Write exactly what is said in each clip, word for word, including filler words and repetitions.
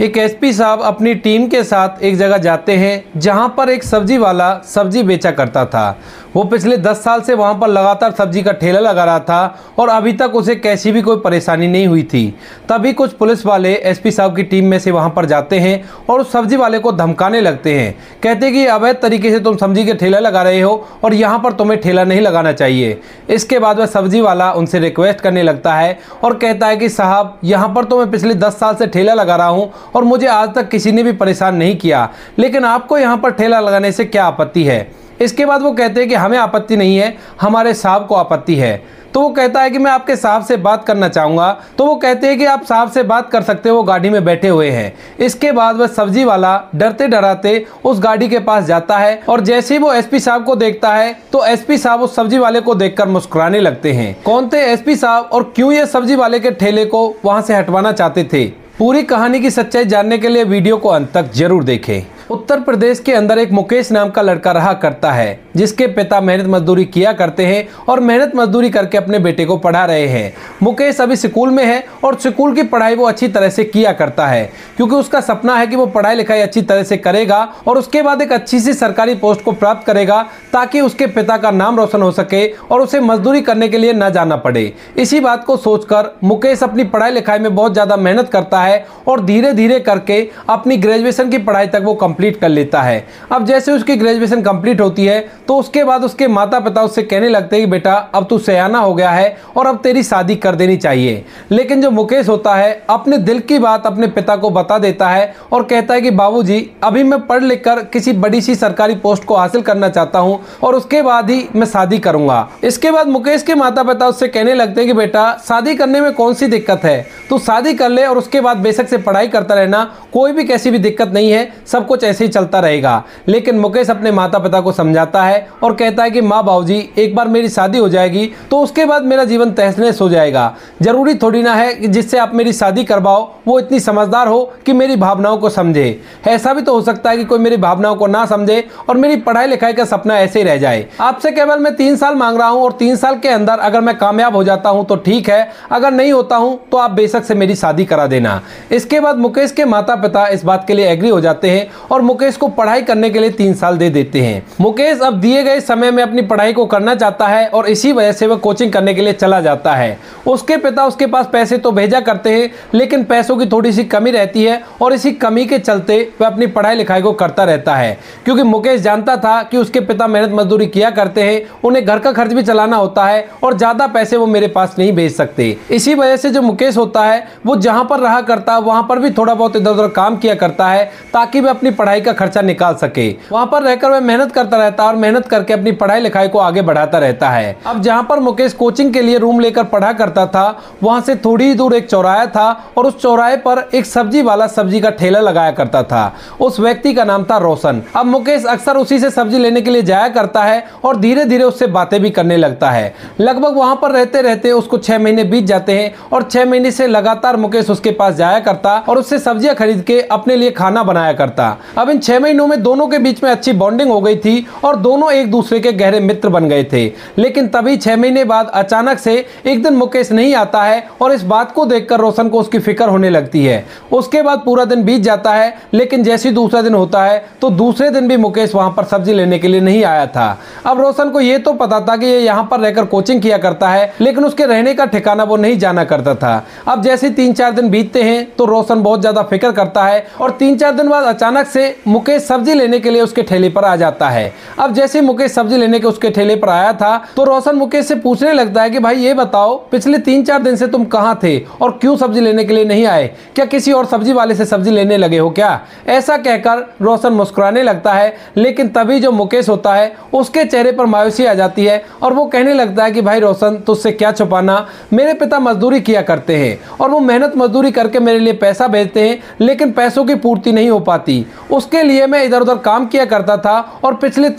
एक एसपी साहब अपनी टीम के साथ एक जगह जाते हैं जहां पर एक सब्जी वाला सब्जी बेचा करता था। वो पिछले दस साल से वहां पर लगातार सब्जी का ठेला लगा रहा था और अभी तक उसे कैसी भी कोई परेशानी नहीं हुई थी। तभी कुछ पुलिस वाले एसपी साहब की टीम में से वहां पर जाते हैं और उस सब्जी वाले को धमकाने लगते हैं। कहते कि अवैध तरीके से तुम सब्जी के ठेला लगा रहे हो और यहाँ पर तुम्हें ठेला नहीं लगाना चाहिए। इसके बाद वह सब्जी वाला उनसे रिक्वेस्ट करने लगता है और कहता है कि साहब, यहाँ पर तो मैं पिछले दस साल से ठेला लगा रहा हूँ और मुझे आज तक किसी ने भी परेशान नहीं किया, लेकिन आपको यहाँ पर ठेला लगाने से क्या आपत्ति है। इसके बाद वो कहते हैं कि हमें आपत्ति नहीं है, हमारे साहब को आपत्ति है। तो वो कहता है कि मैं आपके साहब से बात करना चाहूँगा। तो वो कहते हैं कि आप साहब से बात कर सकते हो, वो गाड़ी में बैठे हुए हैं। इसके बाद वह सब्जी वाला डरते डराते उस गाड़ी के पास जाता है और जैसे ही वो एसपी साहब को देखता है तो एसपी साहब उस सब्जी वाले को देखकर मुस्कुराने लगते हैं। कौन थे एसपी साहब और क्यों ये सब्जी वाले के ठेले को वहाँ से हटवाना चाहते थे? पूरी कहानी की सच्चाई जानने के लिए वीडियो को अंत तक जरूर देखें। उत्तर प्रदेश के अंदर एक मुकेश नाम का लड़का रहा करता है, जिसके पिता मेहनत मजदूरी किया करते हैं और मेहनत मजदूरी करके अपने बेटे को पढ़ा रहे हैं। मुकेश अभी स्कूल में है और स्कूल की पढ़ाई वो अच्छी तरह से किया करता है, क्योंकि उसका सपना है कि वो पढ़ाई लिखाई अच्छी तरह से करेगा और उसके बाद एक अच्छी सी सरकारी पोस्ट को प्राप्त करेगा, ताकि उसके पिता का नाम रोशन हो सके और उसे मजदूरी करने के लिए न जाना पड़े। इसी बात को सोचकर मुकेश अपनी पढ़ाई लिखाई में बहुत ज़्यादा मेहनत करता है और धीरे धीरे करके अपनी ग्रेजुएशन की पढ़ाई तक वो कंप्लीट कर लेता है। अब जैसे उसकी ग्रेजुएशन कंप्लीट होती है तो उसके बाद उसके माता पिता उससे कहने लगते हैं कि बेटा, अब तू सयाना हो गया है और अब तेरी शादी कर देनी चाहिए। लेकिन जो मुकेश होता है अपने दिल की बात अपने पिता को बता देता है और कहता है कि बाबूजी, अभी मैं पढ़ लिख कर किसी बड़ी सी सरकारी पोस्ट को हासिल करना चाहता हूं और उसके बाद ही मैं शादी करूंगा। इसके बाद मुकेश के माता पिता उससे कहने लगते हैं कि बेटा, शादी करने में कौन सी दिक्कत है, तू शादी कर ले और उसके बाद बेशक से पढ़ाई करता रहना, कोई भी कैसी भी दिक्कत नहीं है, सब कुछ ऐसे ही चलता रहेगा। लेकिन मुकेश अपने माता पिता को समझाता है और कहता है कि माँ बाबूजी, एक बार मेरी शादी हो जाएगी तो उसके बाद मेरा जीवन तहस नहस हो जाएगा। जरूरी थोड़ी ना है कि जिससे आप मेरी शादी करवाओ वो इतनी समझदार हो कि मेरी भावनाओं को समझे। ऐसा भी तो हो सकता है कि कोई मेरी भावनाओं को ना समझे और मेरी पढ़ाई लिखाई का सपना ऐसे ही रह जाए। आपसे केवल मैं तीन साल मांग रहा हूँ और तीन साल के अंदर अगर मैं कामयाब हो जाता हूँ तो ठीक है, अगर नहीं होता हूँ तो आप बेशक से मेरी शादी करा देना। इसके बाद मुकेश के माता पिता इस बात के लिए एग्री हो जाते हैं और मुकेश को पढ़ाई करने के लिए तीन साल दे देते हैं। मुकेश अब दिए गए समय में अपनी पढ़ाई को करना चाहता है और इसी वजह से वह कोचिंग करने के लिए चला जाता है। उसके पिता उसके पास पैसे तो भेजा करते हैं, लेकिन पैसों की थोड़ी सी कमी रहती है और इसी कमी के चलते वह अपनी पढ़ाई लिखाई को करता रहता है, क्योंकि मुकेश जानता था कि उसके पिता मेहनत मजदूरी किया करते हैं, उन्हें घर का खर्च भी चलाना होता है और ज्यादा पैसे वो मेरे पास नहीं भेज सकते। इसी वजह से जो मुकेश होता है वो जहां पर रहा करता है वहां पर भी थोड़ा बहुत इधर उधर काम किया करता है, ताकि वह अपनी पढ़ाई का खर्चा निकाल सके। वहां पर रहकर वह मेहनत करता रहता है और मेहनत करके अपनी पढ़ाई लिखाई को आगे बढ़ाता रहता है। अब जहां पर मुकेश कोचिंग के लिए रूम लेकर पढ़ा करता था, वहां से थोड़ी दूर एक चौराहा था और उस चौराहे पर एक सब्जी वाला सब्जी का ठेला लगाया करता था। उस व्यक्ति का नाम था रोशन। अब मुकेश अक्सर उसी से सब्जी लेने के लिए जाया करता है और धीरे धीरे उससे बातें भी करने लगता है। लगभग वहां पर रहते रहते उसको छह महीने बीत जाते हैं और छह महीने से लगातार मुकेश उसके पास जाया करता और उससे सब्जियां खरीद के अपने लिए खाना बनाया करता। अब इन छह महीनों में दोनों के बीच में अच्छी बॉन्डिंग हो गई थी और दोनों एक दूसरे के गहरे मित्र बन गए थे। लेकिन तभी छह महीने बाद अचानक से एक दिन मुकेश नहीं आता है और इस बात को देखकर रोशन को उसकी फिक्र होने लगती है। उसके बाद पूरा दिन बीत जाता है, लेकिन जैसे ही दूसरा दिन होता है तो दूसरे दिन भी मुकेश वहां पर सब्जी लेने के लिए नहीं आया था। अब रोशन को यह तो पता था कि ये यहाँ पर रहकर कोचिंग किया करता है, लेकिन उसके रहने का ठिकाना वो नहीं जाना करता था। अब जैसे तीन चार दिन बीतते हैं तो रोशन बहुत ज्यादा फिक्र करता है और तीन चार दिन बाद अचानक से मुकेश सब्जी लेने के लिए उसके ठेले पर आ जाता है। अब जैसे मुकेश सब्जी लेने के उसके ठेले पर आया था तो रोशन मुकेश से पूछने लगता है कि भाई ये बताओ, पिछले तीन चार दिन से तुम कहाँ थे और क्यों सब्जी लेने के लिए नहीं आए? क्या किसी और सब्जी वाले से सब्जी लेने लगे हो क्या? ऐसा कहकर रोशन मुस्कुराने लगता है, लेकिन तभी जो मुकेश होता है उसके चेहरे पर मायूसी आ जाती है और वो कहने लगता है कि भाई रोशन, तुझसे क्या छुपाना, मेरे पिता मजदूरी किया करते हैं और वो मेहनत मजदूरी करके मेरे लिए पैसा भेजते हैं, लेकिन पैसों की पूर्ति नहीं हो पाती। उसके लिए मैं इधर उधर काम किया करता था और पिछले तीन चार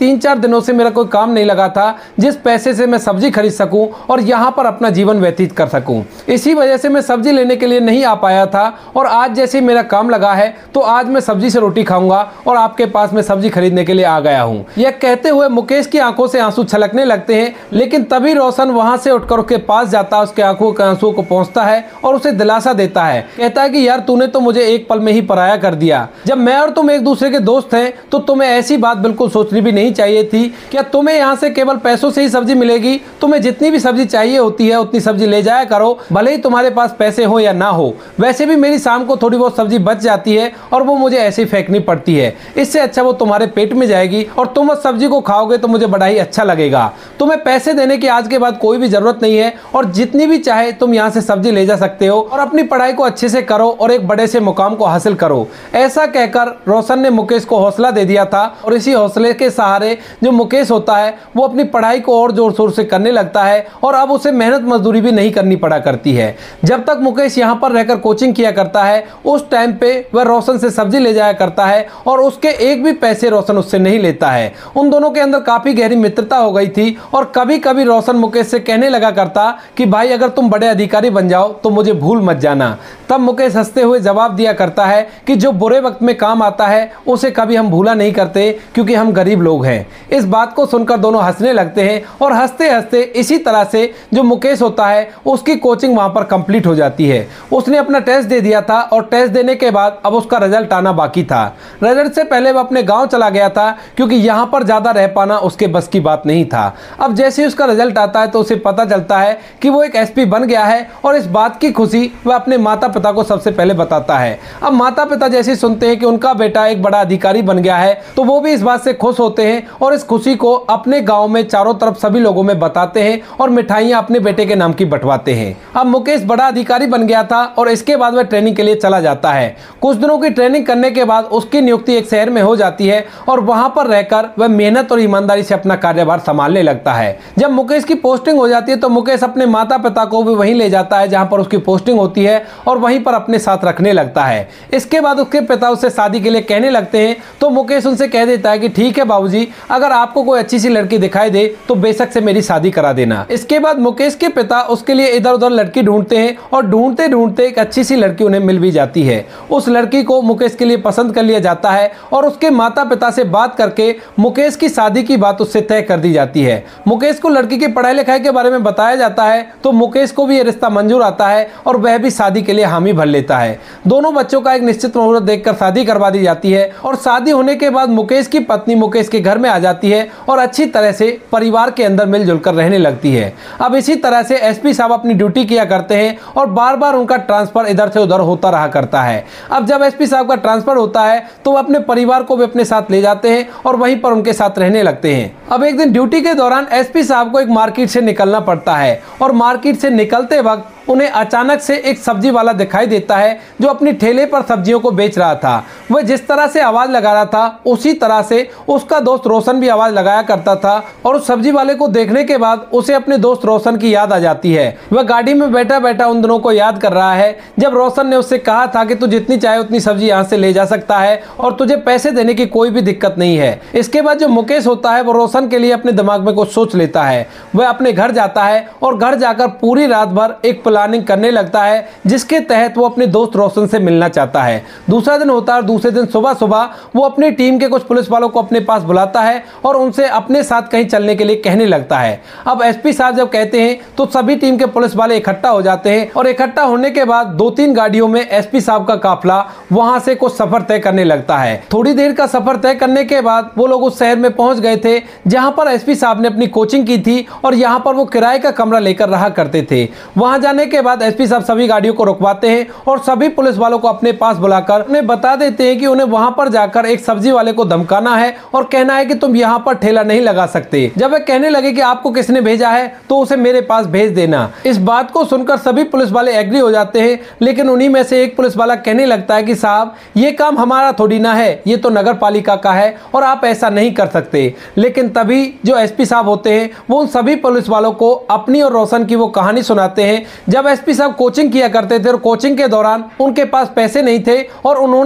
दिनों से मेरा कोई काम नहीं लगा था जिस पैसे से मैं सब्जी खरीद सकूं और यहाँ पर अपना जीवन व्यतीत कर सकूं। इसी वजह से मैं सब्जी लेने के लिए नहीं आ पाया था और आज जैसे मेरा काम लगा है तो आज मैं सब्जी से रोटी खाऊंगा और आपके पास मैं सब्जी खरीदने के लिए आ गया हूँ। यह कहते हुए मुकेश की आंखों से आंसू छलकने लगते हैं, लेकिन तभी रोशन वहां से उठकर उसके पास जाता है, उसके आंखों के आंसुओं को पहुंचता है और उसे दिलासा देता है। कहता है कि यार तूने तो मुझे एक पल में ही पराया कर दिया। जब मैं और तुम एक दूसरे के दोस्त हैं तो तुम्हें ऐसी बात बिल्कुल सोचनी भी नहीं चाहिए थी। क्या तुम्हें यहाँ से केवल पैसों से ही सब्जी मिलेगी? तुम्हें जितनी भी सब्जी चाहिए होती है उतनी सब्जी ले जाया करो, भले ही तुम्हारे पास पैसे हो या ना हो। वैसे भी मेरी शाम को थोड़ी बहुत सब्जी बच जाती है और वो मुझे ऐसे ही फेंकनी पड़ती है। इससे अच्छा वो तुम्हारे पेट में जाएगी और तुम उस सब्जी को खाओगे तो मुझे बड़ा ही अच्छा लगेगा। तुम्हें पैसे देने की आज के बाद कोई भी जरूरत नहीं है और जितनी भी चाहे तुम यहाँ से सब्जी ले जा सकते हो और अपनी पढ़ाई को अच्छे से करो और एक बड़े से मुकाम को हासिल करो। ऐसा कहकर रोशन ने मुकेश को हौसला दे दिया था और इसी हौसले के सहारे जो मुकेश होता है वो अपनी पढ़ाई को और जोर शोर से करने लगता है और अब उसे मेहनत मजदूरी भी नहीं करनी पड़ा करती है। जब तक मुकेश यहाँ पर रहकर कोचिंग किया करता है उस टाइम पे वह रोशन से सब्जी ले जाया करता है और उसके एक भी पैसे रोशन उससे नहीं लेता है। उन दोनों के अंदर काफी गहरी मित्रता हो गई थी और कभी कभी रोशन मुकेश से कहने लगा करता कि भाई अगर तुम बड़े अधिकारी बन जाओ तो मुझे भूल मत जाना। तब मुकेश हंसते हुए जवाब दिया करता है कि जो बुरे वक्त में काम आता है उसे कभी हम भूला नहीं करते क्योंकि हम गरीब लोग हैं। इस बात को सुनकर दोनों हंसने लगते हैं और हंसते हंसते इसी तरह से जो मुकेश होता है उसकी कोचिंग वहां पर कंप्लीट हो जाती है। उसने अपना टेस्ट दे दिया था और टेस्ट देने के बाद अब उसका रिजल्ट आना बाकी था। रिजल्ट से पहले वह अपने गांव चला गया था क्योंकि यहाँ पर ज्यादा रह पाना उसके बस की बात नहीं था। अब जैसे ही उसका रिजल्ट आता है तो उसे पता चलता है कि वो एक एसपी बन गया है और इस बात की खुशी वह अपने माता पिता को सबसे पहले बताता है। अब माता पिता जैसे सुनते हैं कि उनका बेटा एक बड़ा अधिकारी बन गया है तो वो भी इस बात से खुश होते हैं और इस खुशी को अपने गांव में चारों तरफ सभी लोगों में बताते हैं और मिठाइयां अपने बेटे के नाम की बंटवाते हैं। अब मुकेश बड़ा अधिकारी बन गया था और इसके बाद वह ट्रेनिंग के लिए चला जाता है। कुछ दिनों की ट्रेनिंग करने के बाद उसकी नियुक्ति एक शहर में हो जाती है और वहां पर रहकर वह मेहनत और ईमानदारी से अपना कार्यभार संभालने लगता है। जब मुकेश की पोस्टिंग हो जाती है तो मुकेश अपने माता पिता को भी वहीं ले जाता है जहां पर उसकी पोस्टिंग होती है और वहीं पर अपने साथ रखने लगता है। इसके बाद उसके पिता उससे शादी के लिए कहने लगते हैं तो मुकेश उनसे कह देता है कि ठीक है बाबूजी, अगर आपको कोई अच्छी सी लड़की दिखाई दे तो बेशक से मेरी शादी करा देना। इसके बाद मुकेश के पिता उसके लिए इधर उधर लड़की ढूंढते हैं और ढूंढते ढूंढते एक अच्छी सी लड़की उन्हें मिल भी जाती है। उस लड़की को मुकेश के लिए पसंद कर लिया जाता है और उसके माता पिता से बात करके मुकेश की शादी की बात उससे तय कर दी जाती है। मुकेश को लड़की की पढ़ाई लिखाई के बारे में बताया जाता है तो मुकेश को भी यह रिश्ता मंजूर आता है और वह भी शादी के लिए हामी भर लेता है। दोनों बच्चों का एक निश्चित मुहूर्त देखकर शादी करवा दी जाती है और शादी होने के बाद मुकेश की पत्नी मुकेश के घर में आ जाती है और अच्छी तरह से परिवार के अंदर मिलजुल कर रहने लगती है। अब इसी तरह से एसपी साहब अपनी ड्यूटी किया करते हैं और बार बार उनका ट्रांसफर इधर से उधर होता रहा करता है। अब जब एसपी साहब का ट्रांसफर होता है तो वो अपने परिवार को भी अपने साथ ले जाते हैं और वहीं पर उनके साथ रहने लगते हैं। अब एक दिन ड्यूटी के दौरान एसपी साहब को एक मार्केट से निकलना पड़ता है और मार्केट से निकलते वक्त उन्हें अचानक से एक सब्जी वाला दिखाई देता है जो अपनी ठेले पर सब्जियों को बेच रहा था। वह जिस तरह से आवाज लगा रहा था उसी तरह से उसका दोस्त रोशन भी आवाज लगाया करता था और उस सब्जी वाले को देखने के बाद उसे अपने दोस्त रोशन की याद आ जाती है। वह गाड़ी में बैठा बैठा उन दोनों को याद कर रहा है जब रोशन ने उससे कहा था कि तू जितनी चाहे उतनी सब्जी यहाँ से ले जा सकता है और तुझे पैसे देने की कोई भी दिक्कत नहीं है। इसके बाद जो मुकेश होता है वो रोशन के लिए अपने दिमाग में कुछ सोच लेता है। वह अपने घर जाता है और घर जाकर पूरी रात भर एक प्लानिंग करने लगता है जिसके तहत वो अपने दोस्त रोशन से मिलना चाहता है। दूसरा दिन होता है और दूसरे दिन सुबह सुबह वो अपनी टीम के कुछ पुलिस वालों को अपने पास बुलाता है और उनसे अपने साथ कहीं चलने के लिए कहने लगता है। अब एसपी साहब जब कहते हैं तो सभी टीम के पुलिस वाले इकट्ठा हो जाते हैं और इकट्ठा होने के बाद दो तीन गाड़ियों में एसपी साहब का काफिला वहां से कुछ सफर तय करने लगता है। थोड़ी देर का सफर तय करने के बाद वो लोग उस शहर में पहुंच गए थे जहां पर एसपी साहब ने अपनी कोचिंग की थी और यहां पर वो किराए का कमरा लेकर रहा करते थे। वहां जाने के बाद एसपी साहब सभी गाड़ियों को रुकवाते हैं और सभी पुलिस वालों को अपने पास बुलाकर उन्हें बता देते हैं कि उन्हें वहां पर जाकर एक सब्जी वाले को धमकाना है और कहना है कि तुम यहां पर ठेला नहीं लगा सकते। जब वह कहने लगे कि आपको किसने भेजा है तो उसे मेरे पास भेज देना। इस बात को सुनकर सभी पुलिस वाले एग्री हो जाते हैं, लेकिन उन्हीं में से एक पुलिस वाला कहने लगता है कि साहब ये काम हमारा थोड़ी ना है, ये तो नगर पालिका का है और आप ऐसा नहीं कर सकते। लेकिन तभी जो एसपी साहब होते हैं वो उन सभी पुलिस वालों को अपनी और रोशन की वो कहानी सुनाते हैं जब एसपी साहब कोचिंग किया करते थे और कोचिंग के दौरान उनके पास पैसे नहीं थे और उन्होंने इस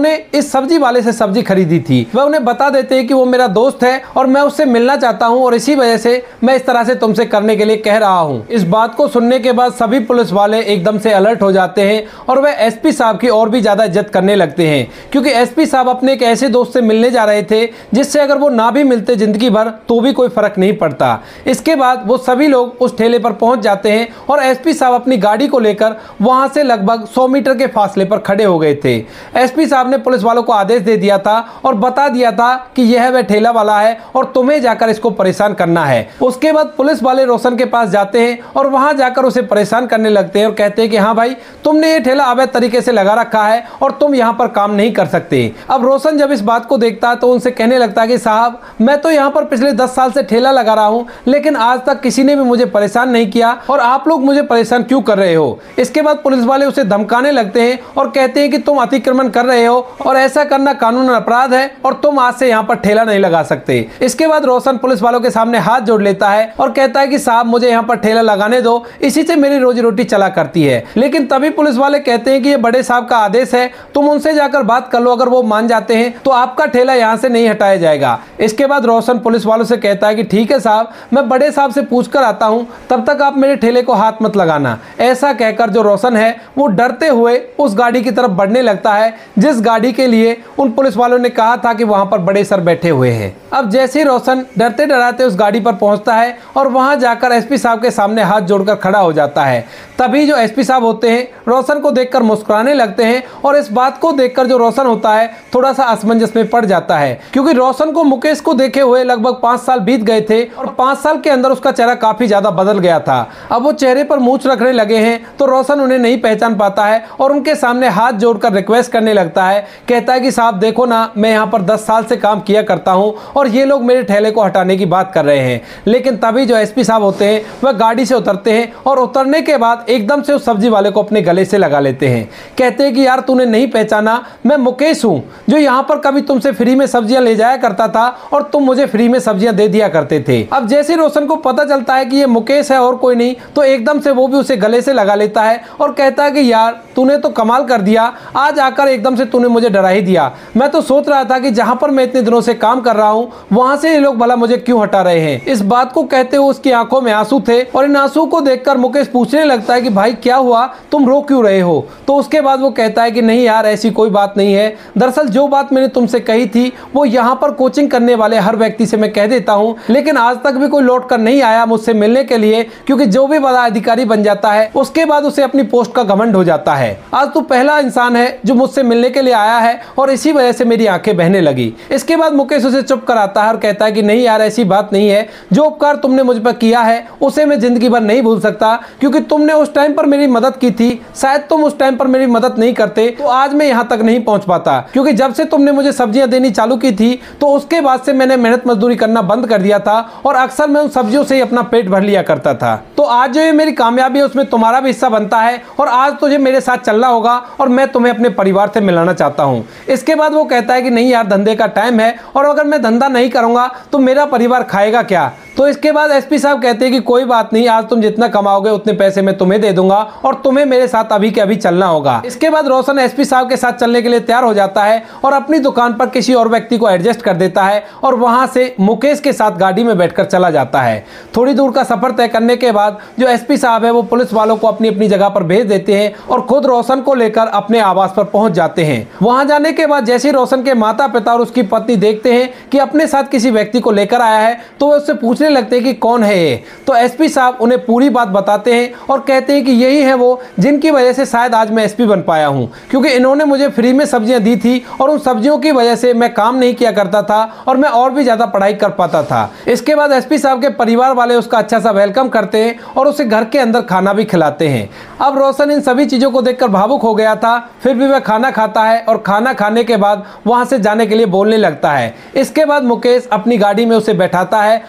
सब्जी वाले से सब्जी खरीदी थी। वह उन्हें बता देते हैं कि वो मेरा दोस्त है और मैं उससे मिलना चाहता हूँ और इसी वजह से मैं इस तरह से तुमसे करने के लिए कह रहा हूँ। इस बात को सुनने के बाद सभी पुलिस वाले एकदम से अलर्ट हो जाते हैं और वह एसपी साहब की और भी ज्यादा इज्जत करने लगते हैं, क्योंकि एसपी साहब अपने एक ऐसे दोस्त से मिलने जा रहे थे जिससे अगर वो ना भी मिलते जिंदगी भर तो भी कोई फर्क नहीं पड़ता। इसके बाद वो सभी लोग उस ठेले पर पहुंच जाते हैं और एसपी साहब अपनी गाड़ी को लेकर वहां से लगभग सौ मीटर के फासले पर खड़े हो गए थे। एसपी साहब ने पुलिस वालों को आदेश दे दिया था और बता दिया था कि यह वह ठेला वाला है और तुम्हें जाकर इसको परेशान करना है। उसके बाद पुलिस वाले रोशन के पास जाते हैं और वहां जाकर उसे परेशान करने लगते हैं और कहते हैं कि हाँ भाई, तुमने ये ठेला अवैध तरीके से लगा रखा है और तुम यहाँ पर काम नहीं कर सकते। अब रोशन जब इस बात को देखता है तो उनसे कहने लगता है कि साहब, मैं तो यहाँ पर पिछले दस साल से ठेला लगा रहा हूँ, लेकिन आज तक किसी ने भी मुझे परेशान नहीं किया और आप लोग मुझे परेशान क्यों कर रहे हो। इसके बाद पुलिस वाले उसे धमकाने लगते हैं और कहते हैं कि तुम अतिक्रमण कर रहे हो और ऐसा करना कानून अपराध है और तुम आज से यहाँ पर ठेला नहीं लगा सकते। इसके बाद रोशन पुलिस वालों के सामने हाथ जोड़ लेता है और कहता है कि साहब, मुझे यहाँ पर ठेला लगाने दो, इसी से मेरी रोजी रोटी चला करती है। लेकिन तभी पुलिस वाले कहते हैं कि ये बड़े साहब का आदेश है, तुम उनसे जाकर बात कर लो, अगर वो मान जाते हैं तो आपका ठेला यहाँ से नहीं हटाया जाएगा। इसके बाद रोशन पुलिस वालों से कहता है कि ठीक है साहब, मैं बड़े साहब से पूछ कर आता हूँ, तब तक आप मेरे ठेले को हाथ मत लगाना। ऐसा कहकर जो रोशन है वो डरते हुए उस गाड़ी की तरफ बढ़ने लगता है जिस गाड़ी के लिए उन पुलिस वालों ने कहा था कि वहां पर बड़े सर बैठे हुए हैं। अब जैसे ही रोशन डरते डराते उस गाड़ी पर पहुंचता है और वहां जाकर एसपी साहब के सामने हाथ जोड़कर खड़ा हो जाता है, तभी जो एसपी साहब होते हैं रोशन को देखकर मुस्कुराने लगते हैं और इस बात को देखकर जो रोशन होता है थोड़ा सा असमंजस में पड़ जाता है, क्योंकि रोशन को मुकेश को देखे हुए लगभग पांच साल बीत गए थे और पांच साल के अंदर उसका चेहरा काफी ज्यादा बदल गया था। अब वो चेहरे पर मूंछ रखने लगे हैं तो रोशन उन्हें नहीं पहचान पाता है और उनके सामने हाथ जोड़कर रिक्वेस्ट करने लगता है। कहता है कि साहब देखो ना, मैं यहाँ पर दस साल से काम किया करता हूँ और ये लोग मेरे ठेले को हटाने की बात कर रहे हैं। लेकिन तभी जो एसपी साहब होते हैं वह गाड़ी से उतरते हैं और उतरने के बाद एकदम से उस सब्जी वाले को अपने गले से लगा लेते हैं। कहते हैं कि यार, तूने नहीं पहचाना, मैं मुकेश हूँ जो यहाँ पर कभी तुमसे फ्री में सब्जियां ले जाया करता था और तुम मुझे फ्री में सब्जियां दे दिया करते थे। अब जैसे रोशन को पता चलता है कि ये मुकेश है और कोई नहीं, तो एकदम से वो भी उसे गले से लगा लेता है और कहता है कि यार, तूने तो कमाल कर दिया, आज आकर एकदम से तूने मुझे डरा ही दिया। मैं तो सोच रहा था कि जहां पर मैं इतने दिनों से काम कर रहा हूं वहां से ये लोग भला मुझे क्यों हटा रहे हैं। इस बात को कहते हुए उसकी आंखों में आंसू थे और इन आंसू को देखकर मुकेश पूछने लगता है कि भाई क्या हुआ, तुम रो क्यों रहे हो। तो उसके बाद वो कहता है कि नहीं यार, ऐसी कोई बात नहीं है, दरअसल जो बात मैंने तुमसे कही थी वो यहाँ पर कोचिंग करने वाले हर व्यक्ति से मैं कह देता हूँ, लेकिन आज तक भी कोई लौट कर नहीं आया मुझसे मिलने के लिए, क्योंकि जो भी बड़ा अधिकारी बन जाता है उसके बाद उसे अपनी पोस्ट का घमंड हो जाता है। आज तू पहला इंसान है जो मुझसे मिलने के लिए आया है और इसी वजह से मेरी आंखें बहने लगी। इसके बाद मुकेश उसे चुप कराता है और कहता है कि नहीं यार, ऐसी बात नहीं है, जो उपकार तुमने मुझ पर किया है उसे मैं जिंदगी भर नहीं भूल सकता, क्योंकि तुमने उस टाइम पर मेरी मदद की थी। शायद तुम उस टाइम पर मेरी मदद नहीं करते तो आज मैं यहाँ तक नहीं पहुंच पाता, क्योंकि जब से तुमने मुझे सब्जियां देनी चालू की थी तो उसके बाद से मैंने मेहनत मजदूरी करना बंद कर दिया था और अक्सर मैं उन सब्जियों से ही अपना पेट भर लिया करता था। तो आज जो ये मेरी कामयाबी है उसमें तुम्हारा भी हिस्सा बनता है और आज तुझे मेरे साथ चलना होगा और मैं तुम्हें अपने परिवार से मिलाना चाहता हूँ। इसके बाद वो कहता है कि नहीं यार, धंधे का टाइम है और अगर मैं धंधा नहीं करूंगा तो मेरा परिवार खाएगा क्या। तो इसके बाद एसपी साहब कहते हैं कि कोई बात नहीं, आज तुम जितना कमाओगे उतने पैसे मैं तुम्हें दे दूंगा और तुम्हें मेरे साथ अभी के अभी चलना होगा। इसके बाद रोशन एसपी साहब के साथ चलने के लिए तैयार हो जाता है और अपनी दुकान पर किसी और व्यक्ति को एडजस्ट कर देता है और वहां से मुकेश के साथ गाड़ी में बैठकर चला जाता है। थोड़ी दूर का सफर तय करने के बाद जो एसपी साहब है वो पुलिस वालों को अपनी अपनी जगह पर भेज देते हैं और खुद रोशन को लेकर अपने आवास पर पहुंच जाते हैं। वहां जाने के बाद जैसे रोशन के माता पिता और उसकी पत्नी देखते हैं कि अपने साथ किसी व्यक्ति को लेकर आया है तो वे उससे पूछने लगते हैं कि कौन है ये। तो एसपी साहब उन्हें पूरी बात बताते हैं और कहते हैं कि यही है वो जिनकी वजह से शायद आज मैं एसपी बन पाया हूं, क्योंकि इन्होंने मुझे फ्री में सब्जियां दी थी और उन सब्जियों की वजह से मैं काम नहीं किया करता था और मैं और भी ज्यादा पढ़ाई कर पाता था। इसके बाद एसपी साहब के परिवार वाले उसका अच्छा सा वेलकम करते हैं और उसे घर के अंदर खाना भी खिलाते हैं। अब रोशन इन सभी चीजों को देखकर भावुक हो गया था, फिर भी वह खाना खाता है और खाना खाने के बाद वहां से जाने के लिए बोलने लगता है। इसके बाद मुकेश अपनी गाड़ी में उसे बैठाता है और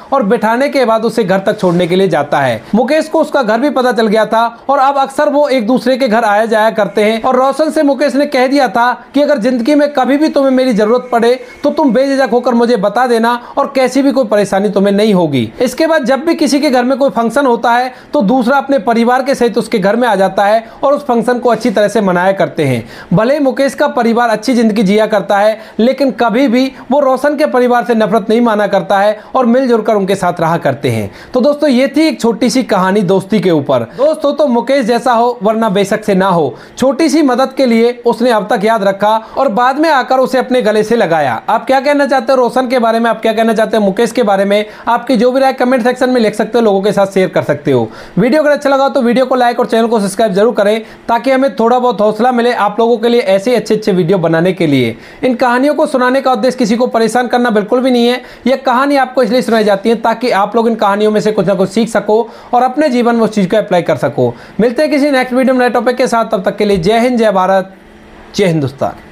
बैठाने के बाद उसे घर तक छोड़ने के लिए जाता है। मुकेश को उसका घर भी पता चल गया था और अब अक्सर वो एक दूसरे के घर आया जाया करते हैं। और रोशन से मुकेश ने कह दिया था कि अगर जिंदगी में कभी भी तुम्हें मेरी जरूरत पड़े तो तुम बेझिझक होकर मुझे बता देना और कैसी भी कोई परेशानी तुम्हें नहीं होगी। इसके बाद जब भी किसी के घर में कोई फंक्शन होता है तो दूसरा अपने परिवार के सहित उसके घर में आ जाता है और उस फंक्शन को अच्छी तरह से मनाया करते हैं। भले ही मुकेश का परिवार अच्छी जिंदगी जिया करता है, लेकिन कभी भी वो रोशन के परिवार से नफरत नहीं माना करता है और मिलजुल कर उनके साथ रहा करते हैं। तो दोस्तों ये थी एक छोटी सी कहानी दोस्ती के ऊपर। दोस्तों तो मुकेश जैसा हो वरना बेशक से ना हो, छोटी सी मदद के लिए उसने अब तक याद रखा और बाद में आकर उसे अपने गले से लगाया। आप क्या कहना चाहते हो रोशन के बारे में, आप क्या कहना चाहते हो मुकेश के बारे में? आपकी जो भी राय कमेंट सेक्शन में लिख सकते हो, लोगों के साथ शेयर कर सकते हो। वीडियो अगर अच्छा लगा तो वीडियो को लाइक और चैनल को सब्सक्राइब जरूर करें ताकि हमें थोड़ा बहुत हौसला मिले आप लोगों के लिए ऐसे अच्छे अच्छे वीडियो बनाने के लिए। इन कहानियों को सुनाने का उद्देश्य किसी को परेशान करना बिल्कुल भी नहीं है। यह कहानी आपको इसलिए सुनाई जाती है ताकि आप लोग इन कहानियों में से कुछ ना कुछ सीख सको और अपने जीवन में उस चीज को अप्लाई कर सको। मिलते हैं किसी नेक्स्ट वीडियो में नए टॉपिक के साथ, तब तक के लिए जय हिंद, जय भारत, जय हिंदुस्तान।